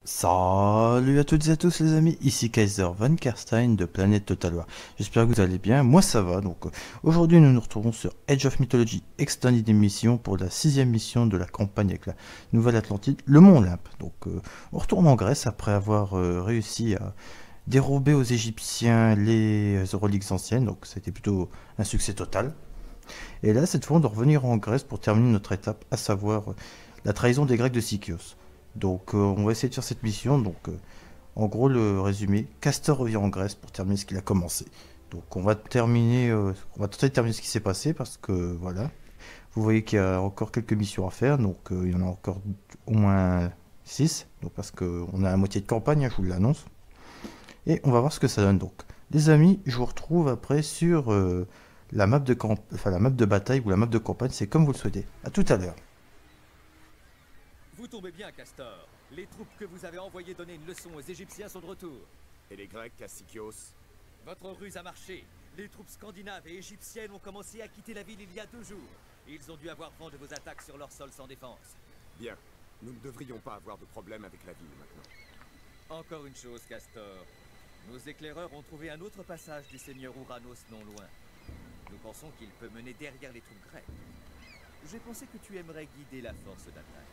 Salut à toutes et à tous les amis, ici Kaiser Van Kerstein de Planète Total War. J'espère que vous allez bien, moi ça va. Aujourd'hui nous nous retrouvons sur Age of Mythology Extended Mission pour la 6ème mission de la campagne avec la Nouvelle Atlantide, le Mont Olympe. On retourne en Grèce après avoir réussi à dérober aux Égyptiens les reliques anciennes, donc c'était plutôt un succès total. Et là cette fois on doit revenir en Grèce pour terminer notre étape, à savoir la trahison des Grecs de Sikios. On va essayer de faire cette mission. En gros le résumé, Castor revient en Grèce pour terminer ce qu'il a commencé. On va tenter de terminer ce qui s'est passé parce que voilà, vous voyez qu'il y a encore quelques missions à faire, il y en a encore au moins 6, donc parce qu'on a la moitié de campagne, hein, je vous l'annonce. Et on va voir ce que ça donne donc. Les amis, je vous retrouve après sur la map de la map de bataille ou la map de campagne, c'est comme vous le souhaitez. A tout à l'heure. Vous tombez bien, Castor. Les troupes que vous avez envoyées donner une leçon aux Égyptiens sont de retour. Et les Grecs à Sikios? Votre ruse a marché. Les troupes scandinaves et égyptiennes ont commencé à quitter la ville il y a 2 jours. Ils ont dû avoir vent de vos attaques sur leur sol sans défense. Bien. Nous ne devrions pas avoir de problème avec la ville maintenant. Encore une chose, Castor. Nos éclaireurs ont trouvé un autre passage du seigneur Ouranos non loin. Nous pensons qu'il peut mener derrière les troupes grecques. J'ai pensé que tu aimerais guider la force d'attaque.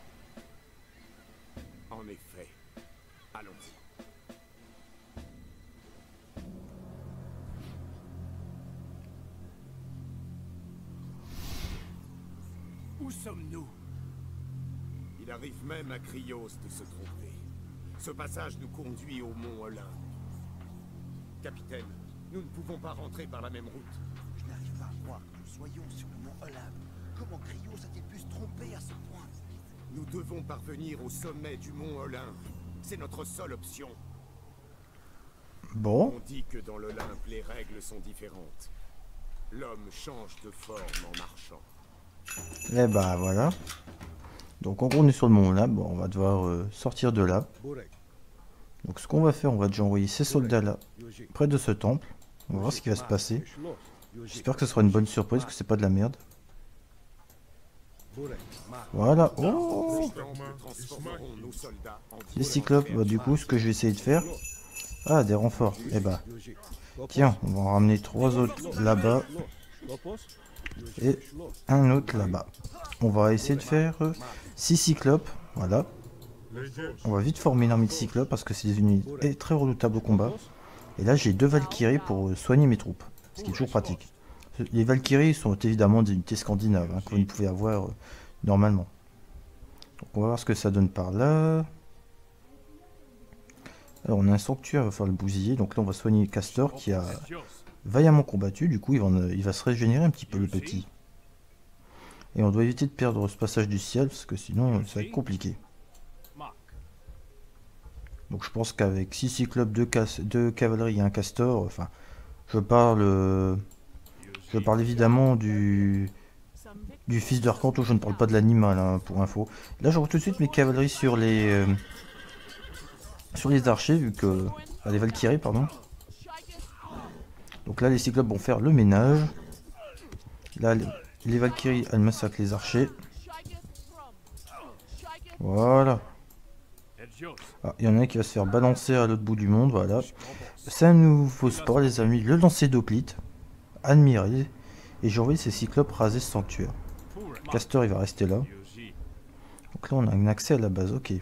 En effet. Allons-y. Où sommes-nous? Il arrive même à Krios de se tromper. Ce passage nous conduit au mont Olympe. Capitaine, nous ne pouvons pas rentrer par la même route. Je n'arrive pas à croire que nous soyons sur le mont Olympe. Comment Krios a-t-il pu se tromper à ce point? Nous devons parvenir au sommet du mont Olympe. C'est notre seule option. Bon, On dit que dans l'Olympe, les règles sont différentes. L'homme change de forme en marchant. et bah voilà. Donc en gros on est sur le mont là, bon, on va devoir sortir de là. Donc ce qu'on va faire, on va déjà envoyer ces soldats là, près de ce temple. On va voir ce qui va se passer. J'espère que ce sera une bonne surprise, que c'est pas de la merde. Voilà. Oh, Nous transformerons nos soldats en les cyclopes. Bah, du coup, ce que je vais essayer de faire... Ah, des renforts. Eh bah, tiens, on va en ramener 3 autres là-bas. Et un autre là-bas. On va essayer de faire 6 cyclopes. Voilà. On va vite former une armée de cyclopes parce que c'est des unités très redoutables au combat. Et là, j'ai 2 Valkyries pour soigner mes troupes. Ce qui est toujours pratique. Les Valkyries sont évidemment des unités scandinaves, hein, que vous ne pouvez avoir normalement. Donc on va voir ce que ça donne par là. Alors on a un sanctuaire, il va falloir le bousiller. Donc là on va soigner Castor qui a vaillamment combattu. Du coup il va se régénérer un petit peu le petit. Et on doit éviter de perdre ce passage du ciel parce que sinon ça va être compliqué. Donc je pense qu'avec 6 cyclopes, 2 cavaleries et un Castor, enfin je parle évidemment du fils d'Arcanto, je ne parle pas de l'animal, hein, pour info. Là, j'envoie tout de suite mes cavaleries sur les archers, vu que... les Valkyries, pardon. Donc là, les cyclopes vont faire le ménage. Là, les Valkyries, elles massacrent les archers. Voilà. Ah, il y en a un qui va se faire balancer à l'autre bout du monde, voilà. C'est un nouveau sport, les amis, le lancer d'Oclite. Admiré. Et j'ai envoyé ces cyclopes raser ce sanctuaire. Castor il va rester là. Donc là on a un accès à la base, ok.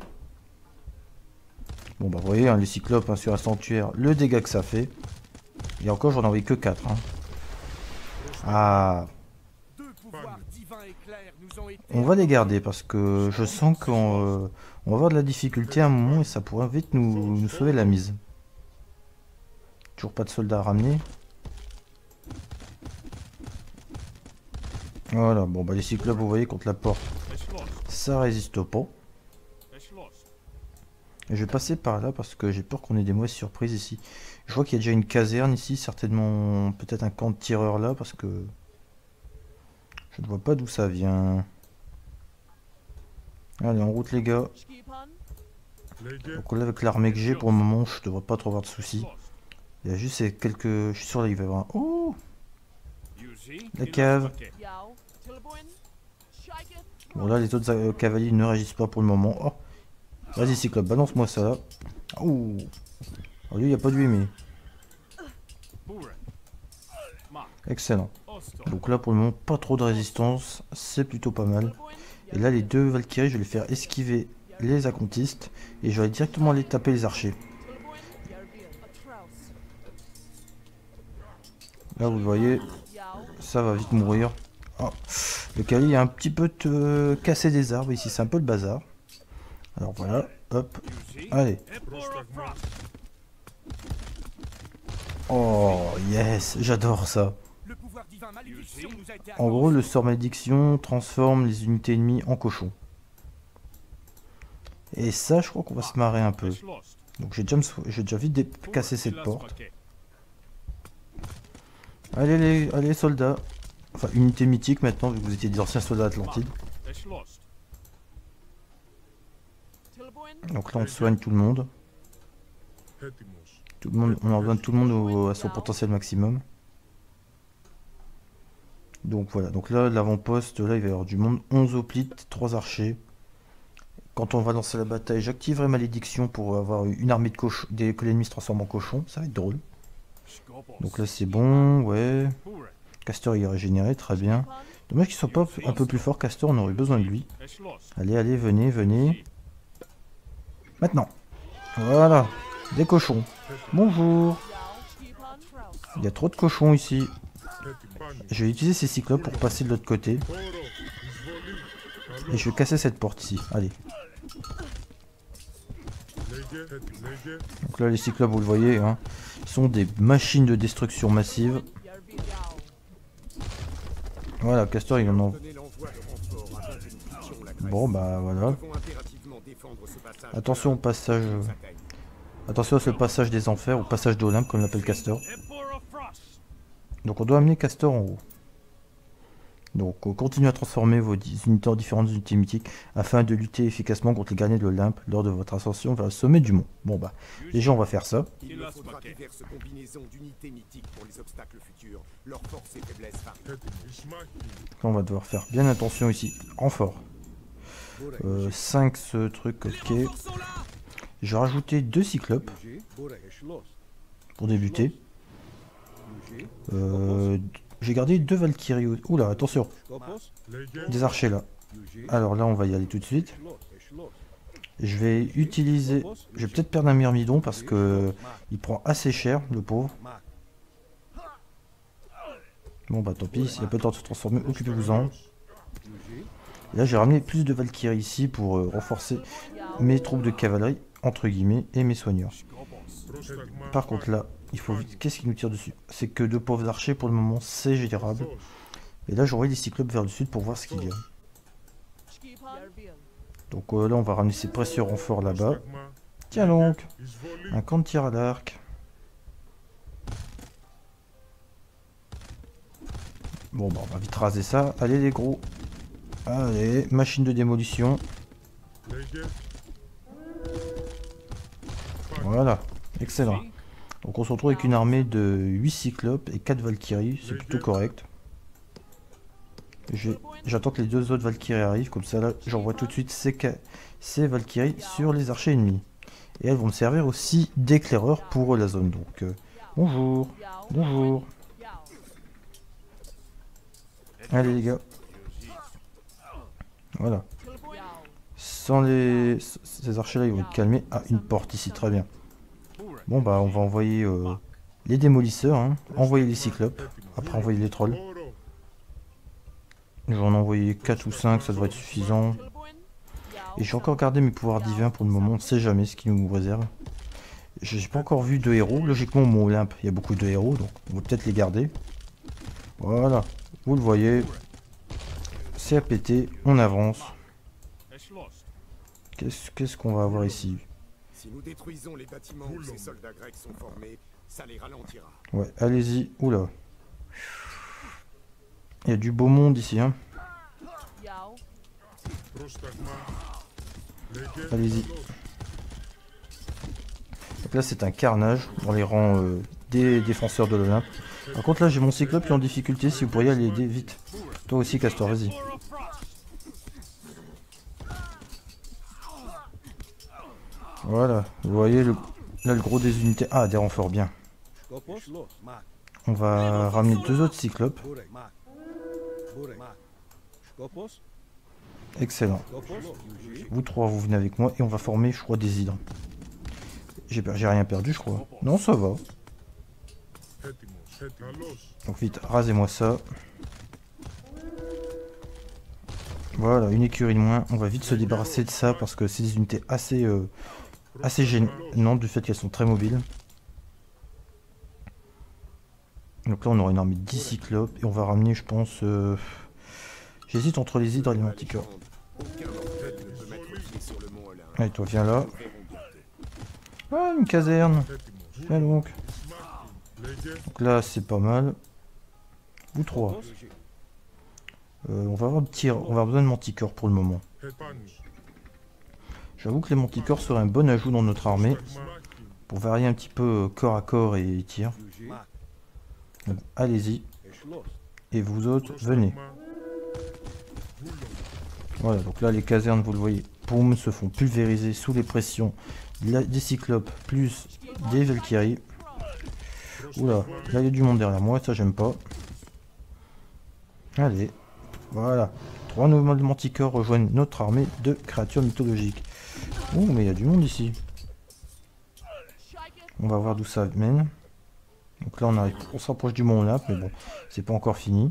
Bon bah vous voyez hein, les cyclopes hein, sur un sanctuaire, le dégât que ça fait. Et encore j'en ai envoyé que 4. Hein. Ah. On va les garder parce que je sens qu'on va avoir de la difficulté à un moment et ça pourrait vite nous sauver la mise. Toujours pas de soldats à ramener. Voilà, bon bah les cyclopes vous voyez contre la porte, ça résiste pas. Et je vais passer par là parce que j'ai peur qu'on ait des mauvaises surprises ici. Je vois qu'il y a déjà une caserne ici, certainement peut-être un camp de tireurs là parce que je ne vois pas d'où ça vient. Allez en route les gars. Donc là avec l'armée que j'ai pour le moment je devrais pas trop avoir de soucis. Il y a juste ces quelques... Je suis sûr là il va y avoir un... Oh, la cave. Bon là les autres cavaliers ne réagissent pas pour le moment. Oh, Vas-y Cyclope, balance-moi ça là. Ouh. Alors lui, il n'y a pas de lui, mais... Excellent. Donc là, pour le moment, pas trop de résistance. C'est plutôt pas mal. Et là, les deux Valkyries, je vais les faire esquiver les Acontistes. Et je vais directement aller taper les archers. Là, vous le voyez, ça va vite mourir. Oh. Le Kali a un petit peu cassé des arbres. Ici, c'est un peu le bazar. Alors voilà, hop. Allez. Oh, yes, j'adore ça. En gros, le sort malédiction transforme les unités ennemies en cochons. Et ça, je crois qu'on va se marrer un peu. Donc j'ai déjà vite cassé cette porte. Allez les soldats. Enfin, unité mythique maintenant, vu que vous étiez des anciens soldats Atlantides. Donc là, on soigne tout le monde. On en donne tout le monde à son potentiel maximum. Donc voilà, donc là l'avant-poste, là il va y avoir du monde, 11 hoplites, 3 archers. Quand on va lancer la bataille, j'activerai malédiction pour avoir une armée de cochons, que l'ennemi se transforme en cochon, ça va être drôle. Donc là c'est bon, ouais. Castor il est régénéré, très bien. Dommage qu'il soit pas un peu plus fort, Castor, on aurait besoin de lui. Allez, venez. Maintenant. Voilà, des cochons. Bonjour. Il y a trop de cochons ici. Je vais utiliser ces cyclopes pour passer de l'autre côté. Et je vais casser cette porte ici. Allez. Donc là les cyclopes, vous le voyez, hein, sont des machines de destruction massive. Voilà, Castor il en a... Bon bah voilà. Attention au passage... Attention à ce passage des enfers, ou passage d'Olympe comme l'appelle Castor. Donc on doit amener Castor en haut. Donc continuez à transformer vos unités en différentes unités mythiques afin de lutter efficacement contre les gardiens de l'Olympe lors de votre ascension vers le sommet du mont. Bon bah, déjà on va faire ça. Il me faudra diverses combinaisons d'unités mythiques pour les obstacles futurs, leurs forces et faiblesses variées. On va devoir faire bien attention ici. Renfort. 5 ce truc, ok. Je vais rajouter 2 cyclopes pour débuter. J'ai gardé 2 Valkyries. Oula, attention. Des archers là. Alors là, on va y aller tout de suite. Je vais utiliser... Je vais peut-être perdre un myrmidon parce que il prend assez cher, le pauvre. Bon bah tant pis, s'il n'y a pas le temps de se transformer, occupez-vous-en. Là, j'ai ramené plus de Valkyries ici pour renforcer mes troupes de cavalerie, entre guillemets, et mes soigneurs. Par contre là, il faut vite... Qu'est-ce qui nous tire dessus? C'est que 2 pauvres archers pour le moment, c'est gérable. Et là, j'envoie les cyclopes vers le sud pour voir ce qu'il y a. Donc là, on va ramener ces précieux renforts là-bas. Tiens donc, un camp de tir à l'arc. Bon, bah, on va vite raser ça. Allez les gros. Allez, machine de démolition. Voilà, excellent. Donc on se retrouve avec une armée de 8 cyclopes et 4 Valkyries, c'est plutôt correct. J'attends que les 2 autres Valkyries arrivent, comme ça là j'envoie tout de suite ces Valkyries sur les archers ennemis. Et elles vont me servir aussi d'éclaireurs pour la zone. Donc bonjour, bonjour. Allez les gars. Voilà. Sans ces archers là ils vont être calmés. Ah, une porte ici, très bien. Bon bah on va envoyer les démolisseurs, hein. Envoyer les cyclopes, après envoyer les trolls. Je vais en envoyer 4 ou 5, ça devrait être suffisant. Et je vais encore garder mes pouvoirs divins pour le moment, on ne sait jamais ce qu'ils nous réserve. J'ai pas encore vu de héros, logiquement au Mont Olympe il y a beaucoup de héros, donc on va peut-être les garder. Voilà, vous le voyez. C'est à péter, on avance. Qu'est-ce qu'on va avoir ici? Si nous détruisons les bâtiments où ces soldats grecs sont formés, ça les ralentira. Ouais, allez-y. Oula. Il y a du beau monde ici, hein. Allez-y. Donc là, c'est un carnage dans les rangs des défenseurs de l'Olympe. Par contre, là, j'ai mon cyclope qui est en difficulté. Si vous pourriez aller aider vite. Toi aussi, Castor, vas-y. Voilà, vous voyez là le gros des unités. Ah, des renforts, bien. On va ramener 2 autres cyclopes. Excellent. Vous 3, vous venez avec moi et on va former, je crois, des hydres. J'ai rien perdu, je crois. Non, ça va. Donc vite, rasez-moi ça. Voilà, une écurie de moins. On va vite se débarrasser de ça parce que c'est des unités assez gênantes du fait qu'elles sont très mobiles. Donc là, on aura une armée de 10 cyclopes et on va ramener, je pense... J'hésite entre les hydres et les manticores. Allez, toi, viens là. Ah, une caserne. Viens donc. Donc là, c'est pas mal. Vous 3. On va avoir besoin de manticores pour le moment. J'avoue que les manticores seraient un bon ajout dans notre armée. Pour varier un petit peu corps à corps et tir. Allez-y. Et vous autres, venez. Voilà, donc là les casernes, vous le voyez, boum, se font pulvériser sous les pressions des cyclopes plus des Valkyries. Oula, là il y a du monde derrière moi, ça j'aime pas. Allez, voilà. 3 nouveaux manticores rejoignent notre armée de créatures mythologiques. Ouh, mais il y a du monde ici. On va voir d'où ça mène. Donc là on se rapproche du mont Olympe, mais bon, c'est pas encore fini.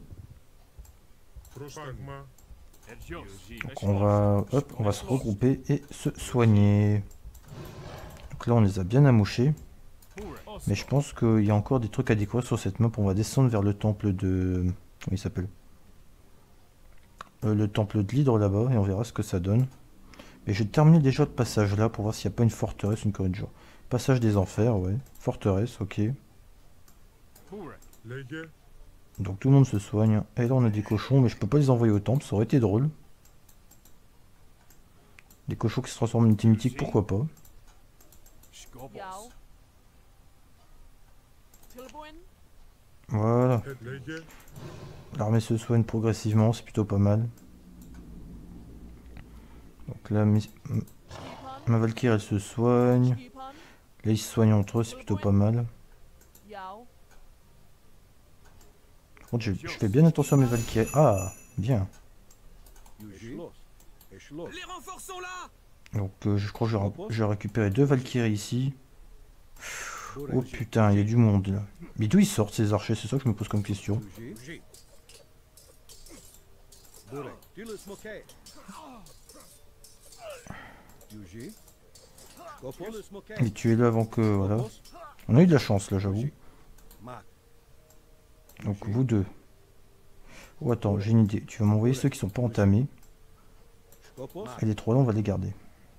Donc on va se regrouper et se soigner. Donc là on les a bien amouchés. Mais je pense qu'il y a encore des trucs à découvrir sur cette map. On va descendre vers le temple de... Comment il s'appelle? Le temple de l'hydre là-bas et on verra ce que ça donne. Mais je vais terminer déjà le passage là pour voir s'il n'y a pas une forteresse, une corée de jour. Passage des enfers, ouais. Forteresse, ok. Donc tout le monde se soigne. Et là on a des cochons, mais je peux pas les envoyer au temple, ça aurait été drôle. Des cochons qui se transforment en unité mythique, pourquoi pas. Voilà. L'armée se soigne progressivement, c'est plutôt pas mal. Donc là, ma Valkyrie elle se soigne. Là ils se soignent entre eux, c'est plutôt pas mal. Par contre, je fais bien attention à mes Valkyries. Ah, bien. Les renforts sont là. Donc je crois que je vais récupérer 2 Valkyries ici. Oh putain, il y a du monde là. Mais d'où ils sortent ces archers? C'est ça que je me pose comme question. Mais tuez-le avant que... Voilà. On a eu de la chance là, j'avoue. Donc vous 2. Oh attends, j'ai une idée. Tu vas m'envoyer ceux qui sont pas entamés. Et les 3 là, on va les garder.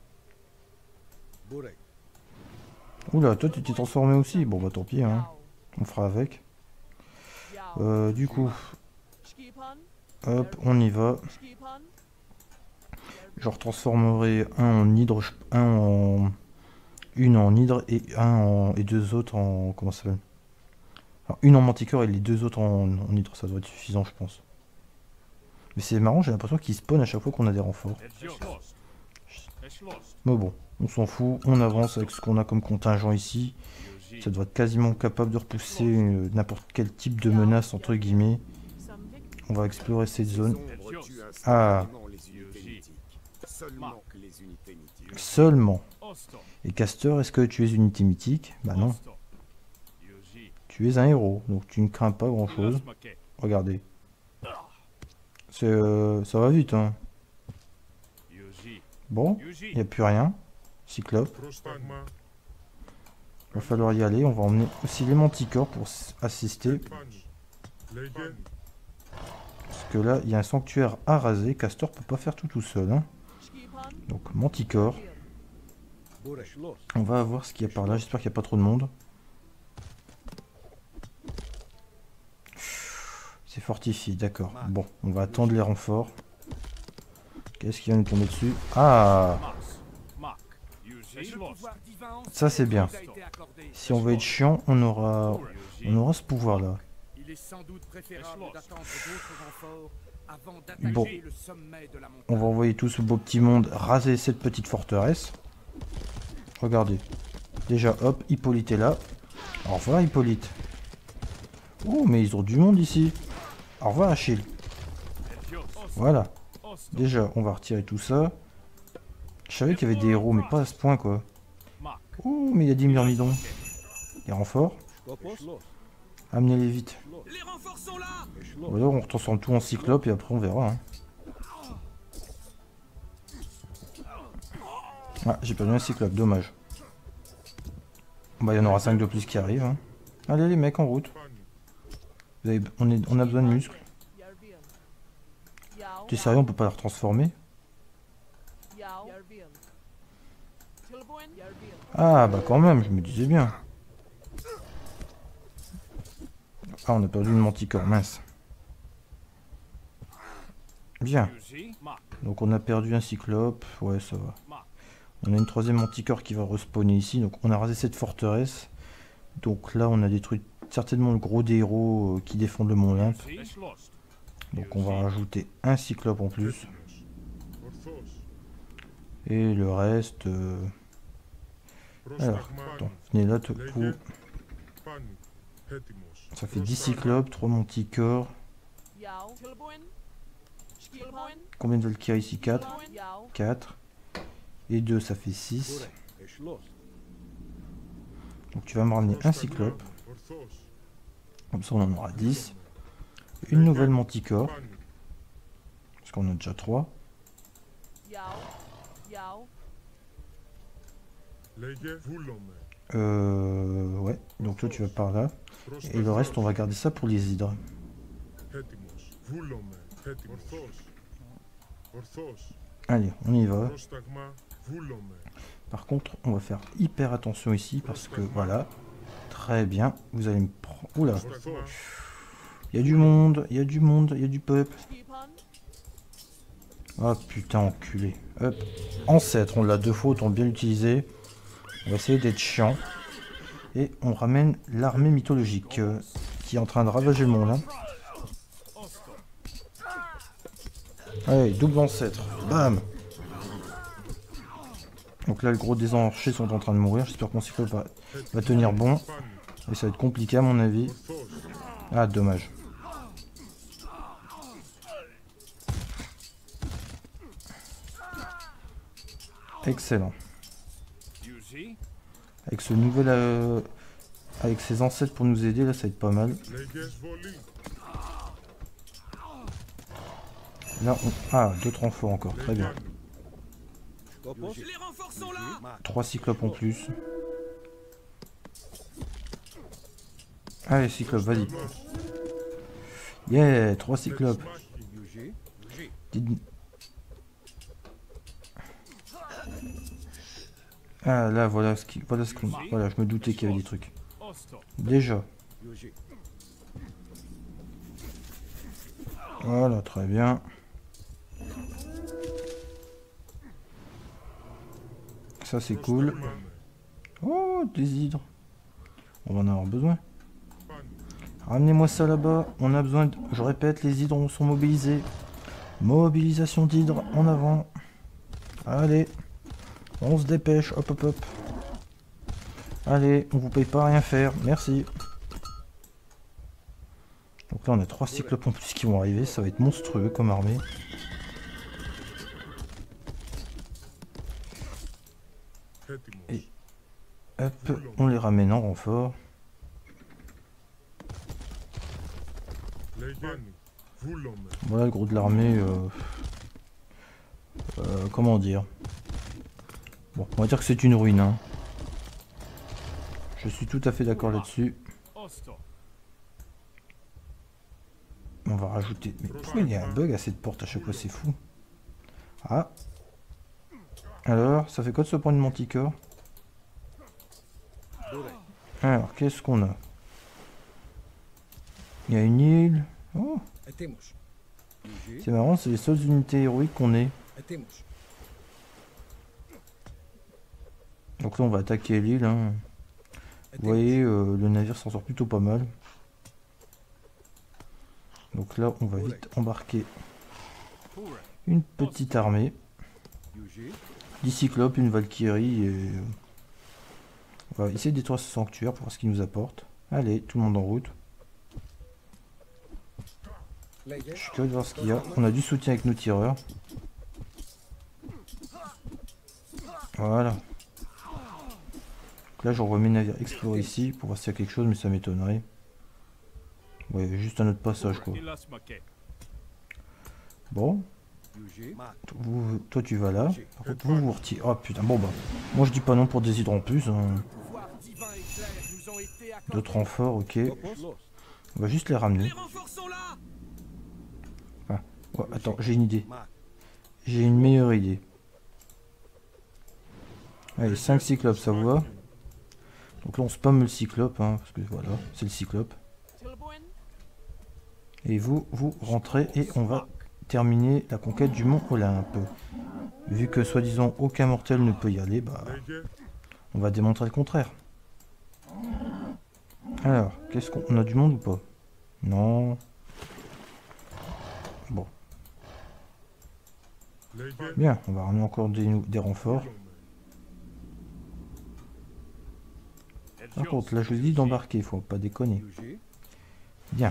Oula, toi tu t'es transformé aussi. Bon bah tant pis, hein. On fera avec. Du coup, hop, on y va. Je retransformerai un en hydre, une en hydre et et 2 autres en... Comment ça s'appelle? Alors, une en manticore et les 2 autres en hydre, ça doit être suffisant je pense. Mais c'est marrant, j'ai l'impression qu'ils spawnent à chaque fois qu'on a des renforts. Mais bon, on s'en fout, on avance avec ce qu'on a comme contingent ici. Ça doit être quasiment capable de repousser n'importe quel type de menace entre guillemets. On va explorer cette zone. Ah, seulement. Et Castor, est-ce que tu es une unité mythique? Bah non. Tu es un héros, donc tu ne crains pas grand chose. Regardez. Ça va vite, hein. Bon, il n'y a plus rien. Cyclope. Il va falloir y aller. On va emmener aussi les manticores pour assister. Parce que là, il y a un sanctuaire à raser. Castor peut pas faire tout seul, hein. Donc, manticore. On va voir ce qu'il y a par là. J'espère qu'il n'y a pas trop de monde. C'est fortifié, d'accord. Bon, on va attendre les renforts. Qu'est-ce qui va nous tomber dessus? Ah! Ça c'est bien. Si on veut être chiant, on aura ce pouvoir là. Bon, on va envoyer tout ce beau petit monde raser cette petite forteresse. Regardez. Déjà, hop, Hippolyte est là. Au revoir, Hippolyte. Oh, mais ils ont du monde ici. Au revoir, Achille. Voilà. Déjà, on va retirer tout ça. Je savais qu'il y avait des héros, mais pas à ce point, quoi. Oh, mais il y a 10 myrmidons. Les renforts. Amenez-les vite. Les renforts sont là. Ou alors on transforme tout en cyclope et après on verra. Hein. Ah, j'ai perdu un cyclope, dommage. Bah, il y en aura 5 de plus qui arrivent. Hein. Allez les mecs, en route. On a besoin de muscles. T'es sérieux, on peut pas les transformer? Ah bah quand même, je me disais bien. Ah, on a perdu une manticore, mince. Bien. Donc on a perdu un cyclope, ouais ça va. On a une troisième manticore qui va respawner ici, donc on a rasé cette forteresse. Donc là on a détruit certainement le gros des héros qui défendent le mont Olympe. Donc on va rajouter un cyclope en plus. Et le reste... Alors, attends, venez là tout coup. Ça fait 10 cyclopes, 3 manticores. Combien de Valkyries ici? 4. 4. Et 2, ça fait 6. Donc tu vas me ramener un cyclope. Comme ça on en aura 10. Une nouvelle manticore. Parce qu'on a déjà 3. Ouais, donc toi tu vas par là. Et le reste on va garder ça pour les hydres. Allez, on y va. Par contre, on va faire hyper attention ici parce que voilà. Très bien, vous allez me prendre... Oula. Il y a du monde, il y a du monde, il y a du peuple. Ah putain, enculé. Hop. Ancêtre, on l'a 2 fois, autant bien l'utiliser. On va essayer d'être chiant. Et on ramène l'armée mythologique qui est en train de ravager le monde. Hein. Allez, double ancêtre. Bam. Donc là, le gros des archers sont en train de mourir. J'espère que mon cyclope va tenir bon. Et ça va être compliqué à mon avis. Ah, dommage. Excellent. Avec ce nouvel... avec ses ancêtres pour nous aider, là, ça va être pas mal. Là, on... Ah, 2 renforts encore. Très bien. 3 cyclopes en plus. Allez, cyclope, vas-y. Yeah, 3 cyclopes. Ah là, voilà ce qui... Voilà, voilà, je me doutais qu'il y avait des trucs. Déjà. Voilà, très bien. Ça, c'est cool. Oh, des hydres. On va en avoir besoin. Ramenez-moi ça là-bas. On a besoin... Je répète, les hydres sont mobilisés. Mobilisation d'hydres en avant. Allez. On se dépêche. Hop, hop, hop. Allez, on vous paye pas à rien faire. Merci. Donc là, on a 3 cyclopes en plus qui vont arriver. Ça va être monstrueux comme armée. Et hop, on les ramène en renfort. Voilà le gros de l'armée. Comment dire? Bon, on va dire que c'est une ruine. Hein. Je suis tout à fait d'accord là-dessus. On va rajouter... Mais pourquoi il y a un bug à cette porte à chaque fois? C'est fou. Ah. Alors, ça fait quoi de se prendre une manticore? Alors, qu'est-ce qu'on a? Il y a une île. Oh. C'est marrant, c'est les seules unités héroïques qu'on ait. Donc là, on va attaquer l'île. Hein. Vous voyez, le navire s'en sort plutôt pas mal. Donc là, on va vite embarquer une petite armée. 10 cyclopes, une Valkyrie et On va essayer de détruire ce sanctuaire pour voir ce qu'il nous apporte. Allez, tout le monde en route. Je suis curieux de voir ce qu'il y a. On a du soutien avec nos tireurs. Voilà. Donc là, j'envoie mes navires explorer ici pour voir s'il y a quelque chose, mais ça m'étonnerait. Ouais, il y avait juste un autre passage, quoi. Bon. Toi, tu vas là. Par contre, vous retirez. Oh putain, bon bah. Moi, je dis pas non pour des hydres en plus. Hein. D'autres renforts, ok. On va juste les ramener. Ah, ouais, attends, j'ai une idée. J'ai une meilleure idée. Allez, 5 cyclopes, ça vous va? Donc là, on spamme le cyclope, hein, parce que voilà, c'est le cyclope. Et vous rentrez et on va terminer la conquête du mont Olympe. Vu que, soi-disant, aucun mortel ne peut y aller, bah, on va démontrer le contraire. Alors, qu'est-ce qu'on a du monde ou pas? Non. Bon. Bien, on va ramener encore des renforts. Par contre, là je vous dis d'embarquer, faut pas déconner. Bien.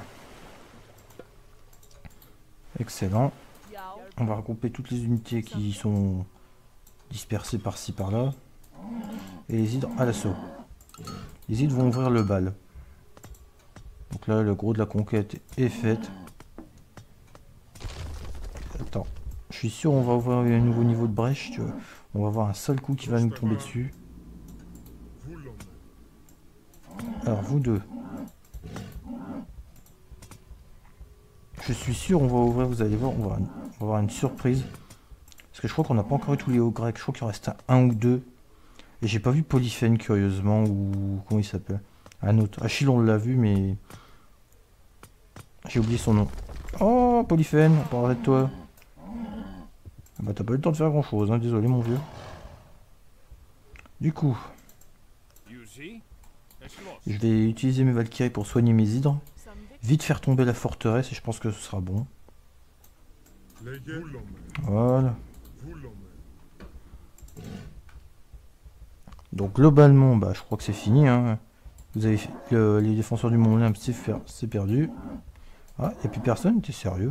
Excellent. On va regrouper toutes les unités qui sont dispersées par-ci par-là. Et les hydres à l'assaut. Les hydres vont ouvrir le bal. Donc là, le gros de la conquête est fait. Attends. Je suis sûr on va ouvrir un nouveau niveau de brèche. Tu vois. On va avoir un seul coup qui va nous tomber dessus. Alors vous deux. Je suis sûr on va ouvrir, vous allez voir, on va avoir une surprise. Parce que je crois qu'on n'a pas encore eu tous les hauts grecs. Je crois qu'il en reste un ou deux. Et j'ai pas vu Polyphène curieusement, ou comment il s'appelle. Un autre. Achille on l'a vu mais... J'ai oublié son nom. Oh Polyphène, on parlerait de toi. Bah t'as pas eu le temps de faire grand chose, hein, désolé mon vieux. Du coup... Je vais utiliser mes Valkyries pour soigner mes hydres. Vite faire tomber la forteresse et je pense que ce sera bon. Voilà. Donc globalement, bah, je crois que c'est fini. Hein. Vous avez les défenseurs du Mont Olympe, c'est perdu. Ah, il n'y a plus personne, t'es sérieux?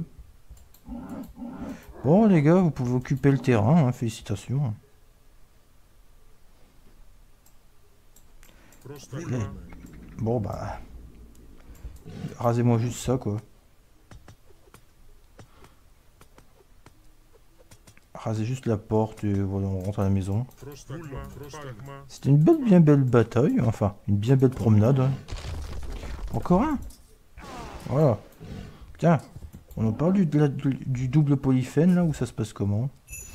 Bon les gars, vous pouvez occuper le terrain, hein, félicitations. Okay. Bon bah... Rasez-moi juste ça quoi. Rasez juste la porte et voilà, on rentre à la maison. C'était une bien belle bataille, enfin, une bien belle promenade. Hein. Encore un. Voilà. Tiens, on en parle du double Polyphène là, où ça se passe comment?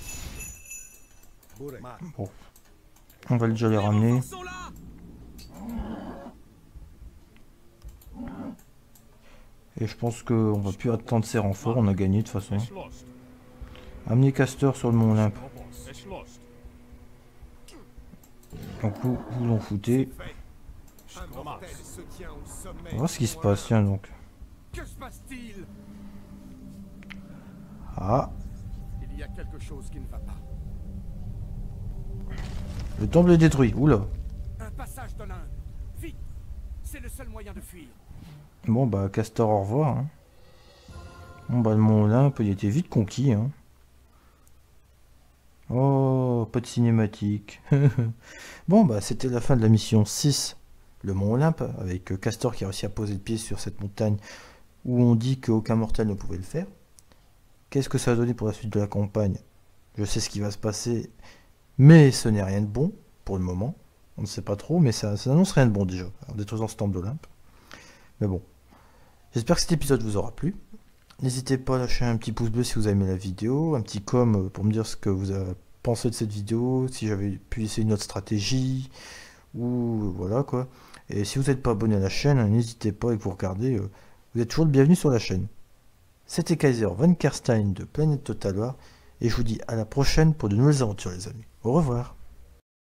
Bon. On va déjà les ramener. Et je pense qu'on va plus attendre ces renforts, on a gagné de toute façon. Amenez Castor sur le Mont Olympe. Donc vous en foutez. On va voir ce qui se passe, tiens donc. Ah. Il y a quelque chose qui ne va pas. Le temple est détruit, oula. Un passage de l'Inde. Vite. C'est le seul moyen de fuir. Bon bah Castor au revoir. Hein. Bon bah le Mont Olympe il était vite conquis. Hein. Oh pas de cinématique. Bon bah c'était la fin de la mission 6. Le Mont Olympe avec Castor qui a réussi à poser le pied sur cette montagne où on dit qu'aucun mortel ne pouvait le faire. Qu'est-ce que ça va donner pour la suite de la campagne? Je sais ce qui va se passer. Mais ce n'est rien de bon pour le moment. On ne sait pas trop mais ça n'annonce rien de bon déjà. En détruisant ce temple d'Olympe. Mais bon. J'espère que cet épisode vous aura plu. N'hésitez pas à lâcher un petit pouce bleu si vous avez aimé la vidéo, un petit com pour me dire ce que vous avez pensé de cette vidéo, si j'avais pu essayer une autre stratégie, ou voilà quoi. Et si vous n'êtes pas abonné à la chaîne, n'hésitez pas et que vous regardez, vous êtes toujours le bienvenu sur la chaîne. C'était Kaiser von Kerstein de Planète Total War, et je vous dis à la prochaine pour de nouvelles aventures les amis. Au revoir.